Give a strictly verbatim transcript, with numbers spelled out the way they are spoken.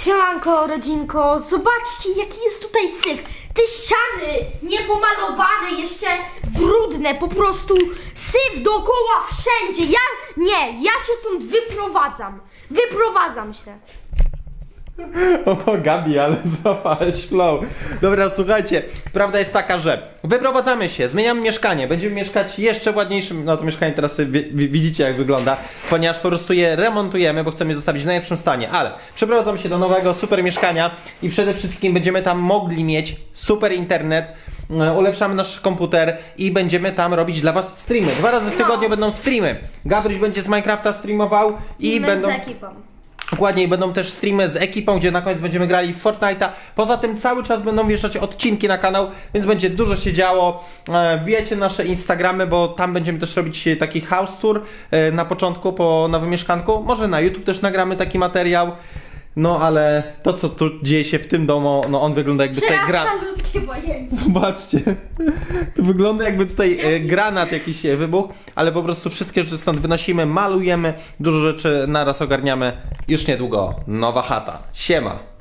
Siemanko, rodzinko, zobaczcie jaki jest tutaj syf. Te ściany niepomalowane, jeszcze brudne, po prostu syf dookoła wszędzie. Ja, nie, ja się stąd wyprowadzam. Wyprowadzam się. O, Gabi, ale złapałeś flow. Dobra, słuchajcie, prawda jest taka, że wyprowadzamy się, zmieniamy mieszkanie, będziemy mieszkać jeszcze w ładniejszym, no to mieszkanie teraz sobie widzicie jak wygląda, ponieważ po prostu je remontujemy, bo chcemy je zostawić w najlepszym stanie, ale przeprowadzamy się do nowego, super mieszkania i przede wszystkim będziemy tam mogli mieć super internet, ulepszamy nasz komputer i będziemy tam robić dla was streamy. Dwa razy w tygodniu no. będą streamy. Gabryś będzie z Minecrafta streamował i, I my będą... z ekipą. Dokładnie, będą też streamy z ekipą, gdzie na koniec będziemy grali w Fortnite'a. Poza tym cały czas będą wjeżdżać odcinki na kanał, więc będzie dużo się działo. Wbijajcie nasze Instagramy, bo tam będziemy też robić taki house tour na początku po nowym mieszkanku. Może na YouTube też nagramy taki materiał. No ale to co tu dzieje się w tym domu, no on wygląda jakby tutaj gra... ludzkie pojęcie. Zobaczcie, to wygląda jakby tutaj e, granat jakiś e, wybuchł, ale po prostu wszystkie rzeczy stąd wynosimy, malujemy, dużo rzeczy naraz ogarniamy. Już niedługo nowa chata. Siema!